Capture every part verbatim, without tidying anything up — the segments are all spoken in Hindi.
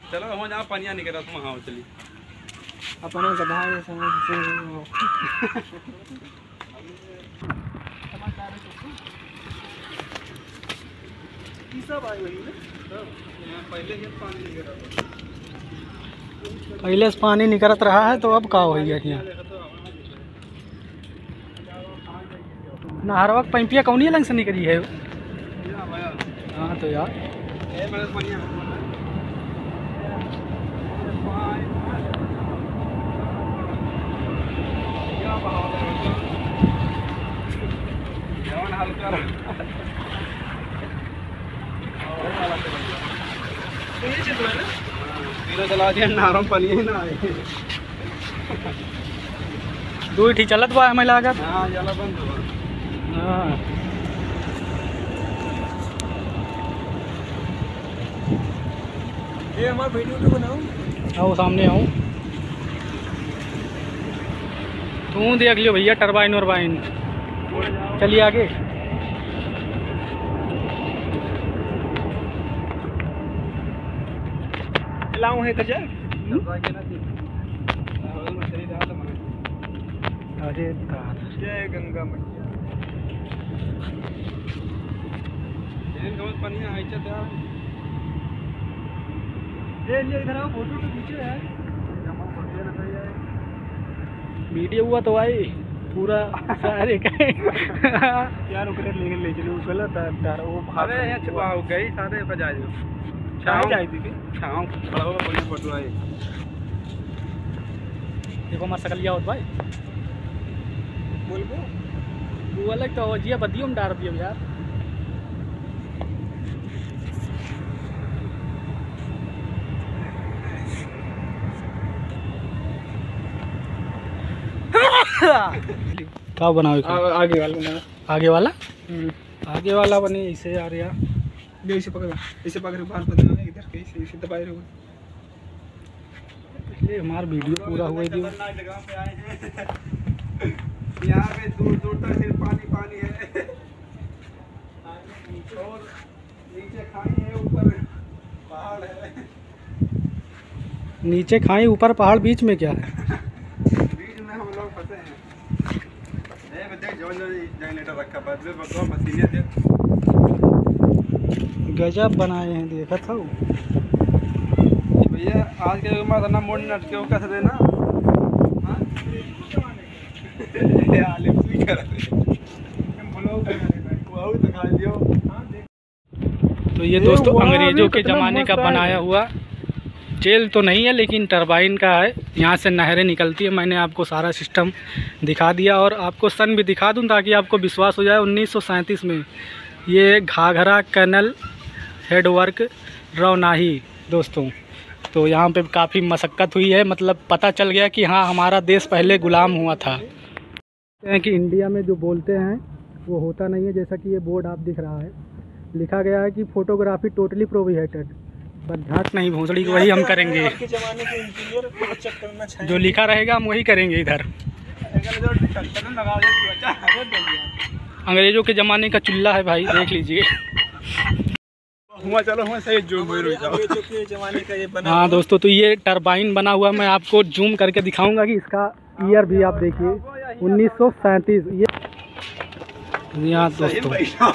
चलो हम जहाँ पानिया निकल तुम वहाँ चलिए अपना गधा है समझ से सब आए वही पहले ही पानी निकल रहा पहले से पानी निकलत रहा है तो अब का हो गया यहाँ नहरवा पैंपिया कौन लंग से निकली है? हाँ तो यार चला दिया नारों पानी ही ना आए दो ही चलत बा हमें लागत। हाँ जला बंद हुआ। हाँ ये हमारा वीडियो तो बनाओ। आओ सामने आओ तू देख लियो भैया टरबाइन वरबाइन। चलिए आगे लाऊं है तजा अरे जय गंगा मैया पानी आयचा त्या ये ले इधर आओ फोटो तो खींचो यार। वीडियो हुआ तो आई पूरा सारे का यार उकरे लेके ले चलो गलत है यार वो अरे यहाँ छुपा हो गई सारे बजा दो छाव जाई थी छाव खड़ा होगा बढ़िया फोटो आई। देखो हमारा सकलिया होत भाई बोल को वो अलग तो जिया बदियो में डाल दियो यार। क्या बनाओ आगे वाला बना आगे वाला आगे वाला बने इसे यार यार ये इसे पकड़ इसे पकड़ बाहर बदलना है इधर कैसे इसे दबाए रहो इसलिए हमारा वीडियो पूरा हुआ ही जगह पे आए हैं यहाँ पे दूर दूर तक सिर्फ पानी पानी है और नीचे खाई है ऊपर पहाड़ है। नीचे खाई ऊपर पहाड़ बीच में क्या है? बीच में हम लोग फंसे हैं। ए बच्चे जो जो जनरेटर रखा बदले बदलो मशीनें दे गजब बनाए हैं देखा था भैया आज के युग में इतना मोड़ नटके कैसे देना हाँ आले पूरी कर तो ये दोस्तों अंग्रेजों के ज़माने का बनाया हुआ जेल तो नहीं है लेकिन टरबाइन का है। यहाँ से नहरें निकलती है। मैंने आपको सारा सिस्टम दिखा दिया और आपको सन भी दिखा दूँ ताकि आपको विश्वास हो जाए। उन्नीस सौ सैंतीस में ये घाघरा कैनल हेडवर्क रौनाही दोस्तों। तो यहाँ पे काफ़ी मशक्क़त हुई है, मतलब पता चल गया कि हाँ हमारा देश पहले गुलाम हुआ था। कि इंडिया में जो बोलते हैं वो होता नहीं है। जैसा कि ये बोर्ड आप दिख रहा है लिखा गया है कि फ़ोटोग्राफी टोटली प्रोहिबिटेड, बस झाट नहीं भोंसड़ी वही हम करेंगे। जो लिखा रहेगा हम वही करेंगे इधर। अंग्रेजों के ज़माने का चूल्हा है भाई, देख लीजिए। चलो सही जूम जमाने का ये बना। हाँ दोस्तों, तो ये टरबाइन बना हुआ मैं आपको जूम करके दिखाऊंगा कि इसका ईयर भी आप देखिए उन्नीस सौ सैंतीस। ये यहाँ दोस्तों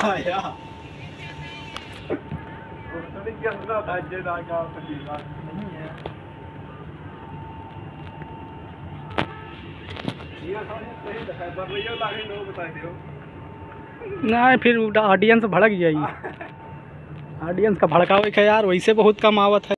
नहीं फिर ऑडियंस भड़क जाएगी। ऑडियंस का भड़कावे का यार वैसे बहुत कम आवत है।